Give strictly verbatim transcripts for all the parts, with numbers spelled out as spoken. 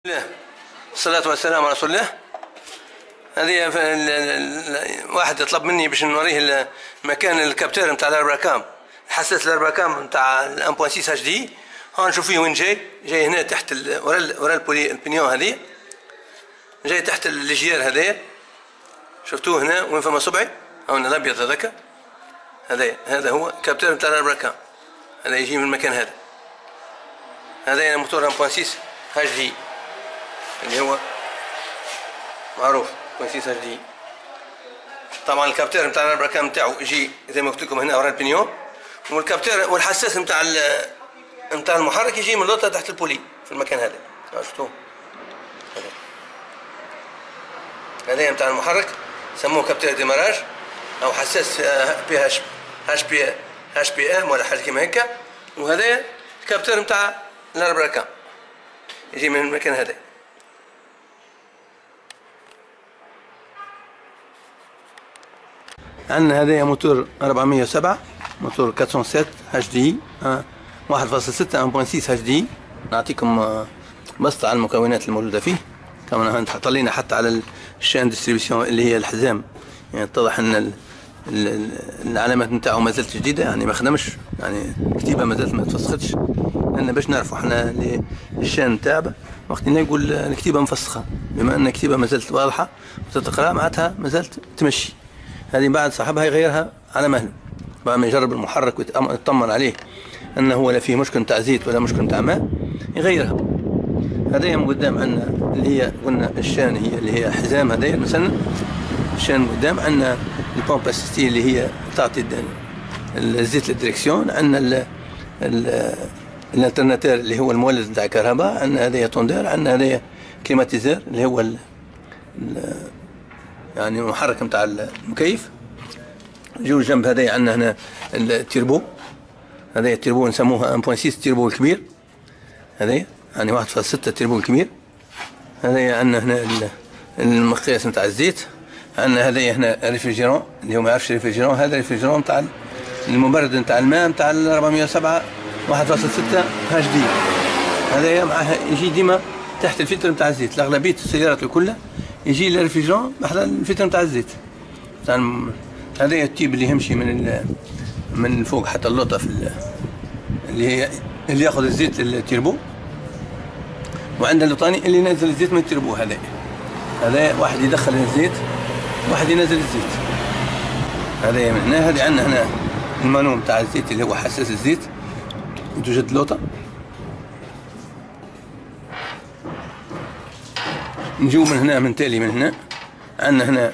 الله الصلاة والسلام على رسول الله. هذه واحد يطلب مني باش نوريه مكان الكابتور نتاع الاربراكام، حساس الاربراكام نتاع واحد فاصلة ستة اتش دي. ها نشوف فيه وين جاي. جاي هنا تحت ورا ورا البنيون هذه، جاي تحت الليجير هذايا. شفتوه هنا وين فما صبعي او الابيض هذاك، هذا هذا هو كابتور نتاع الاربراكام. هذا يجي من المكان هذا. هذا موتور واحد فاصلة ستة اتش دي اللي هو معروف واحد فاصلة ستة اتش دي. طبعا الكابتور نتاع الاربراكام نتاعو يجي زي ما قلت لكم هنا ورا البنيون، والكابتور والحساس نتاع نتاع المحرك يجي من لوطه تحت البولي في المكان هذا. شفتوه هذا نتاع المحرك، سموه كابتور ديماراج او حساس بي هاش هاش بي هاش بي ام ولا حاجه كيما هكا. وهذا الكابتور نتاع الاربراكام يجي من المكان هذا. عندنا هذايا موتور أربعمية وسبعة، موتور أربعمية وسبعة اتش دي واحد فاصلة ستة واحد فاصلة ستة اتش دي. نعطيكم بسطة على المكونات الموجودة فيه. كما طلينا حتى على الشان ديستريبيسيون اللي هي الحزام، يعني اتضح ان العلامات نتاعو مازالت جديدة، يعني ما خدمش، يعني الكتيبة مازالت ما تفسختش. لأن باش نعرفوا احنا الشان نتاعها وقت اللي يقول الكتيبة مفسخة، بما ان الكتيبة مازالت واضحة وتتقرا معناتها مازالت تمشي. هذه بعد صاحبها يغيرها على مهله، بعد ما يجرب المحرك ويطمن عليه انه ولا فيه مشكل نتاع زيت ولا مشكل نتاع ماء يغيرها. هذايا من قدام عندنا اللي هي قلنا الشان، هي اللي هي حزام هذايا مثلا. الشان من قدام عندنا البومب اسيستي اللي هي تعطي الزيت للدريكسيون. عندنا الالترناتور اللي هو المولد نتاع الكهرباء. عندنا هذايا طوندير. عندنا هذايا كليماتيزير اللي هو ال يعني المحرك نتاع المكيف. جو جنب هذايا عندنا هنا التيربو. هذايا التيربو نسموها واحد فاصلة ستة التيربو الكبير. هذايا يعني واحد فاصلة ستة التيربو الكبير. هذايا عندنا هنا المقياس نتاع الزيت. عندنا هذايا هنا ريفريجيرون اللي هو ما يعرفش ريفريجيرون، هذا ريفريجيرون نتاع المبرد نتاع الماء نتاع أربعمية وسبعة واحد فاصلة ستة اتش دي. هذايا معها يجي ديما تحت الفلتر نتاع الزيت. اغلبيه السيارات كلها يجي الريفريجيرون بحذا الفلتر نتاع الزيت نتاع الم... هذايا التيب اللي يمشي من ال... من فوق حتى اللوطه في ال... اللي هي اللي ياخذ الزيت للتيربو. وعندنا اللوطاني اللي ينزل الزيت من التيربو. هذا هذا واحد يدخل الزيت واحد ينزل الزيت. هذا من هنا. هذه عندنا هنا المانو نتاع الزيت اللي هو حساس الزيت، توجد لوطه. نجيو من هنا من تالي من هنا عندنا هنا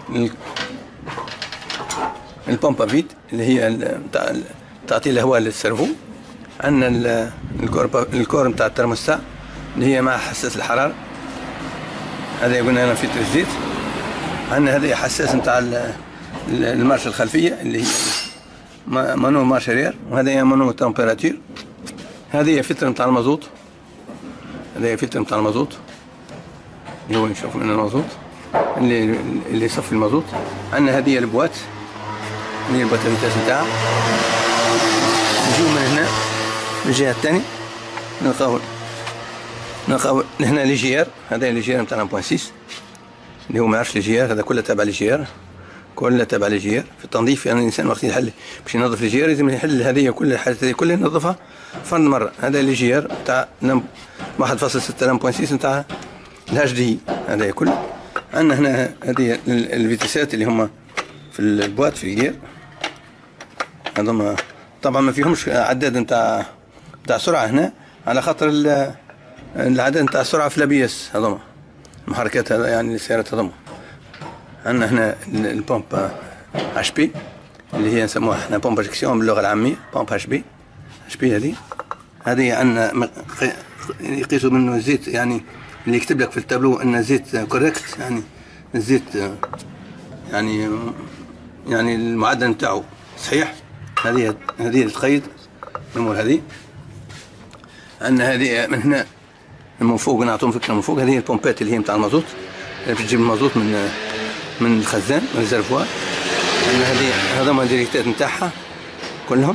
البومبا فيد اللي هي تعطي الهواء للسيرفو. عندنا الكور نتاع الترموستات اللي هي مع حساس الحراره. هذا قلنا هنا فلتر الزيت. عندنا هذا حساس نتاع المارش الخلفيه اللي هي مانو مارشرير، وهذا مانو تمبيراتير. هذه فلتر نتاع المازوت. هذا فلتر نتاع المازوت اللي هو نشوف من المازوت اللي اللي يصفي المازوت. عندنا هذه البوات اللي هي البوات الفيتاس نتاعها. نجيو من هنا من الجهه الثانيه نلقاو نلقاو هنا لي جي ار. هذا لي جي ار نتاع واحد فاصلة ستة اللي هو ما يعرفش لي جي ار، هذا كله تابع لي جي ار، كله تابع لي جي ار. في التنظيف يعني الانسان وقت يحل باش ينظف لي جي ار لازم يحل هذه كل الحاجات هذه كلها ينظفها فرد مره. هذا لي جي ار تاع واحد فاصلة ستة واحد فاصلة ستة نتاع الاتش دي. هذا كله. عندنا هنا هذه الفيتسات اللي هما في البوات في الجير. هذوما طبعا ما فيهمش عداد نتاع نتاع سرعه هنا على خاطر العداد نتاع السرعه في لابيس. هذوما المحركات هذا يعني السيارات هذوما. عندنا هنا البومب اتش بي اللي هي نسموها احنا بومب اجكسيون باللغه العاميه، بومب اتش بي اتش بي. هذه هذه عندنا يقيسوا منه الزيت، يعني اللي يكتب لك في التابلو ان الزيت كوريكت، يعني الزيت يعني يعني المعدل نتاعو صحيح. هذه هذه تقيد الامور هذه. عندنا هذه من هنا من فوق نعطيهم فكره من فوق. هذه البومبات اللي هي نتاع المازوت اللي بتجيب المازوت من من الخزان من الريزرفوار. عندنا هذه هذوما الديريكتات نتاعها كلهم.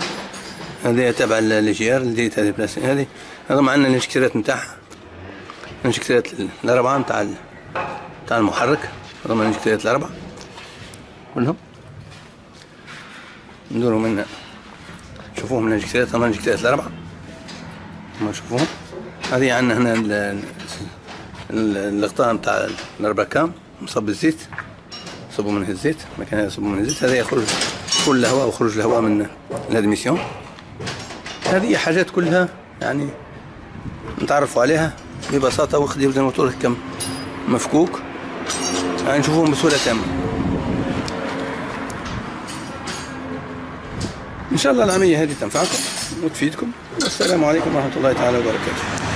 هذه تبع الجي ار الديريكت هذه بلاس. هذه هذوما عندنا الانشكيرات نتاعها. الانجكتورات الأربعة متاع متاع المحرك، هذوما الانجكتورات الأربعة كلهم ندورو من شوفوهم الانجكتورات، هما الانجكتورات الأربعة هما شوفوهم. هذه عندنا هنا الغطاء متاع الأرباكام مصب الزيت، صبوا منه الزيت، مكان هذا صبوا منه الزيت، هذا يخرج كل الهواء وخروج الهواء من الادميسيون. هذه حاجات كلها يعني نتعرفوا عليها ببساطة، وقت يبدا الموتور كم مفكوك يعني نشوفوهم بسهولة تامة. إن شاء الله العملية هذه تنفعكم وتفيدكم، والسلام عليكم ورحمة الله تعالى وبركاته.